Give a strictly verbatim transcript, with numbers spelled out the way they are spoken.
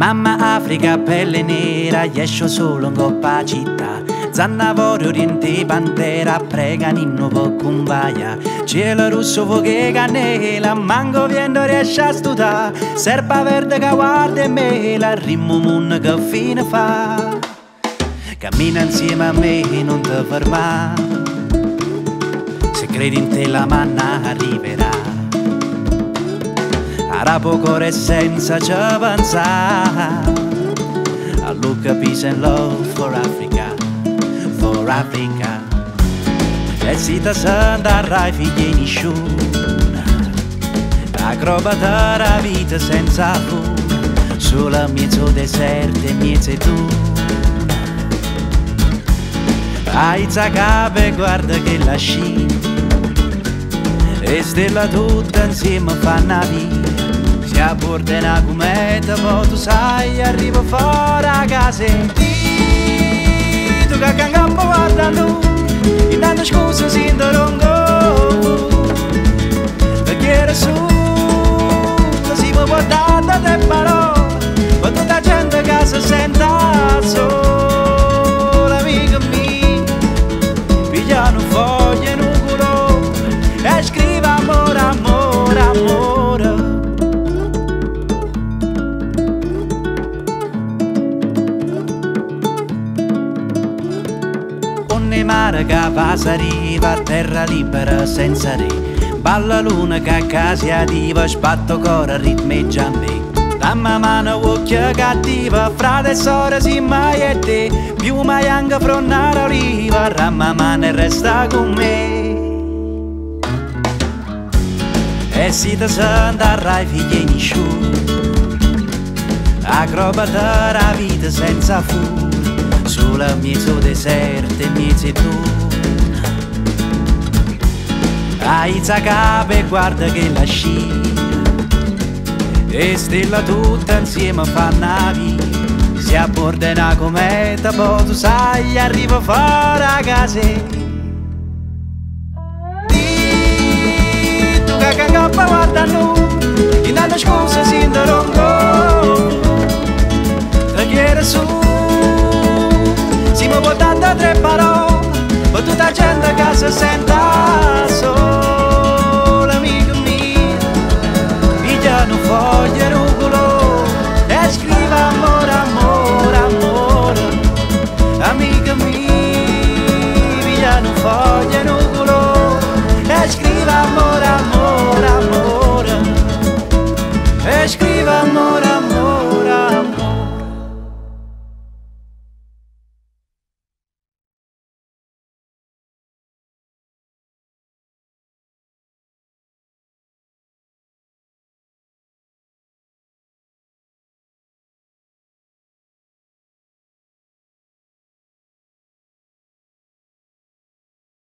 Mamma Africa, pelle nera, esce solo in coppa città. Zannavore, oriente, bandera, prega ninno per cumbaia. Cielo rosso, fuoco cannella, mango viendo riesce a studiare. Serpa verde che guarda e mela, ritmo moon che fine fa. Cammina insieme a me e non ti fermare. Se credi in te la manna arriverà. Arapo cuore senza ci pensare. I look a peace and love for Africa, for Africa. E si ti sentirà figli nessuno. Acrobata la vita senza fu, solo a mezzo deserto e mezzo tu. Aizza capo e guarda che la sci, e stella tutta insieme fanno via. Si abborda una cometa, poi tu sai, arriva fuori a casa. Tu che cangambo guarda tu, intanto scusa si interrompo. Perché era su, si può portare da te parole, ma tutta la gente che si senta sola, amica mia. Piglia un foglio e un colore, e scrive amore, amore, amore. Mare che passa arriva a terra libera senza re. Balla luna che a casa attiva, spatto cora ritmeggia me. Damma mano occhio cattiva, frate e sorelle si mai e te. Più mai anche fronnare riva, ramma mano e resta con me. E si ti sentirà figli nessuno. Acrobata la vita senza fu, solo a mezzo deserto e mezzo tu. Aizza capo e guarda che la scia, e stella tutta insieme fanno via. Si abborda una cometa, poi tu sai, arriva fuori a casa. Tu che cangappa guarda noi, intanto scusa si interrompo. Te chiede su, si mi può dare tre parole, ma tutta la gente che si sente